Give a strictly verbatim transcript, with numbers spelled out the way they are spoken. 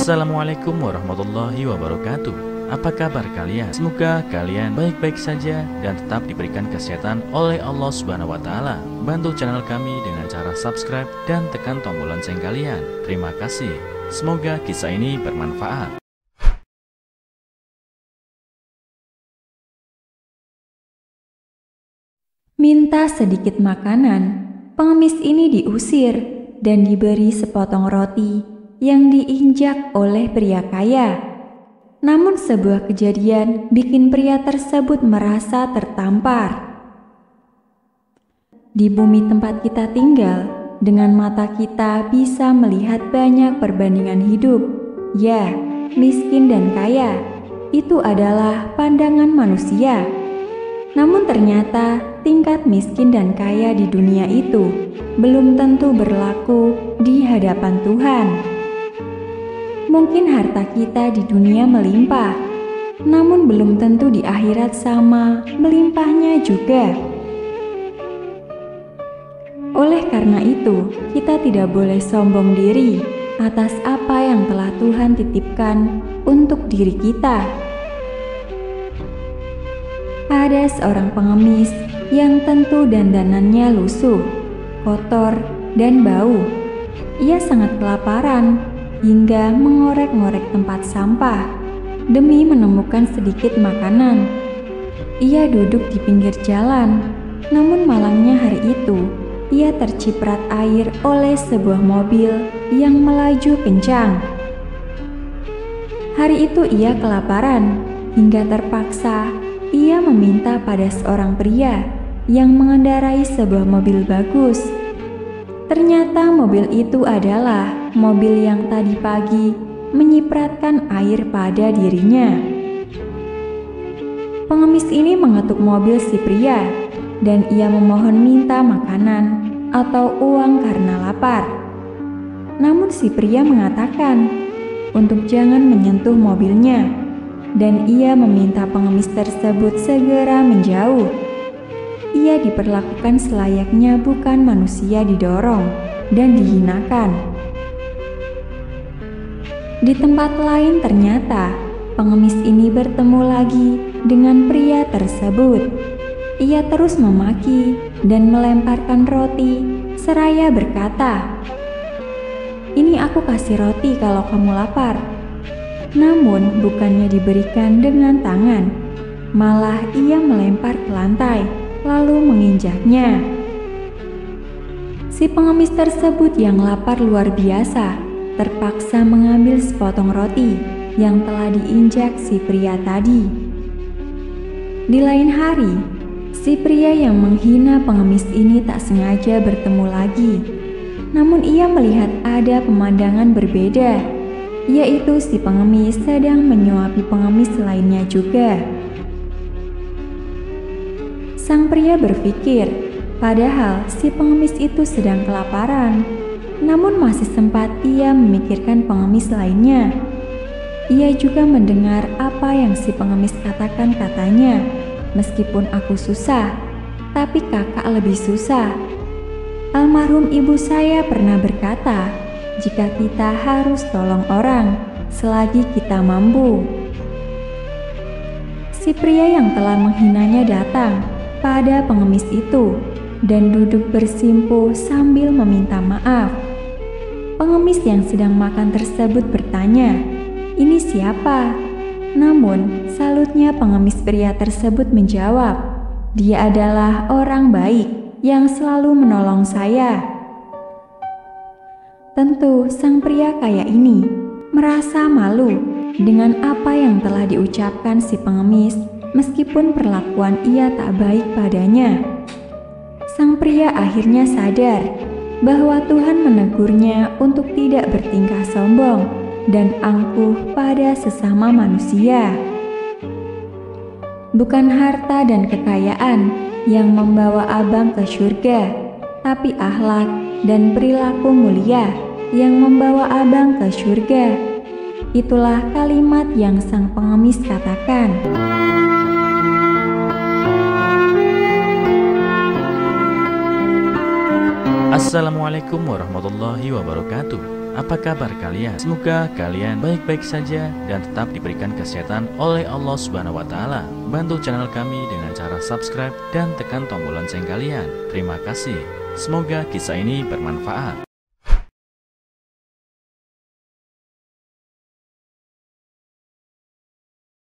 Assalamualaikum warahmatullahi wabarakatuh. Apa kabar kalian? Semoga kalian baik-baik saja dan tetap diberikan kesehatan oleh Allah Subhanahu wa Ta'ala. Bantu channel kami dengan cara subscribe dan tekan tombol lonceng kalian. Terima kasih. Semoga kisah ini bermanfaat. Minta sedikit makanan, pengemis ini diusir dan diberi sepotong roti yang diinjak oleh pria kaya. Namun sebuah kejadian bikin pria tersebut merasa tertampar. Di bumi tempat kita tinggal, dengan mata kita bisa melihat banyak perbandingan hidup. Ya, miskin dan kaya, itu adalah pandangan manusia. Namun ternyata tingkat miskin dan kaya di dunia itu belum tentu berlaku di hadapan Tuhan. Mungkin harta kita di dunia melimpah, namun belum tentu di akhirat sama melimpahnya juga. Oleh karena itu, kita tidak boleh sombong diri atas apa yang telah Tuhan titipkan untuk diri kita. Ada seorang pengemis yang tentu dandanannya lusuh, kotor, dan bau. Ia sangat kelaparan hingga mengorek-ngorek tempat sampah demi menemukan sedikit makanan. Ia duduk di pinggir jalan, namun malangnya hari itu ia terciprat air oleh sebuah mobil yang melaju kencang. Hari itu ia kelaparan hingga terpaksa ia meminta pada seorang pria yang mengendarai sebuah mobil bagus. Ternyata mobil itu adalah mobil yang tadi pagi menyipratkan air pada dirinya. Pengemis ini mengetuk mobil si pria dan ia memohon minta makanan atau uang karena lapar. Namun si pria mengatakan untuk jangan menyentuh mobilnya dan ia meminta pengemis tersebut segera menjauh. Ia diperlakukan selayaknya bukan manusia, didorong dan dihinakan. Di tempat lain ternyata pengemis ini bertemu lagi dengan pria tersebut. Ia terus memaki dan melemparkan roti seraya berkata, "Ini aku kasih roti kalau kamu lapar." Namun bukannya diberikan dengan tangan, malah ia melempar ke lantai lalu menginjaknya. Si pengemis tersebut yang lapar luar biasa terpaksa mengambil sepotong roti yang telah diinjak si pria tadi. Di lain hari, si pria yang menghina pengemis ini tak sengaja bertemu lagi. Namun ia melihat ada pemandangan berbeda, yaitu si pengemis sedang menyuapi pengemis lainnya juga. Sang pria berpikir, padahal si pengemis itu sedang kelaparan, namun masih sempat ia memikirkan pengemis lainnya. Ia juga mendengar apa yang si pengemis katakan katanya, "Meskipun aku susah, tapi kakak lebih susah." Almarhum ibu saya pernah berkata, jika kita harus tolong orang selagi kita mampu. Si pria yang telah menghinanya datang pada pengemis itu dan duduk bersimpuh sambil meminta maaf. Pengemis yang sedang makan tersebut bertanya, "Ini siapa?" Namun salutnya pengemis pria tersebut menjawab, "Dia adalah orang baik yang selalu menolong saya." Tentu sang pria kaya ini merasa malu dengan apa yang telah diucapkan si pengemis, meskipun perlakuan ia tak baik padanya. Sang pria akhirnya sadar bahwa Tuhan menegurnya untuk tidak bertingkah sombong dan angkuh pada sesama manusia. Bukan harta dan kekayaan yang membawa abang ke surga, tapi akhlak dan perilaku mulia yang membawa abang ke surga. Itulah kalimat yang sang pengemis katakan. Assalamualaikum warahmatullahi wabarakatuh. Apa kabar kalian? Semoga kalian baik-baik saja dan tetap diberikan kesehatan oleh Allah Subhanahu wa taala. Bantu channel kami dengan cara subscribe dan tekan tombol lonceng kalian. Terima kasih. Semoga kisah ini bermanfaat.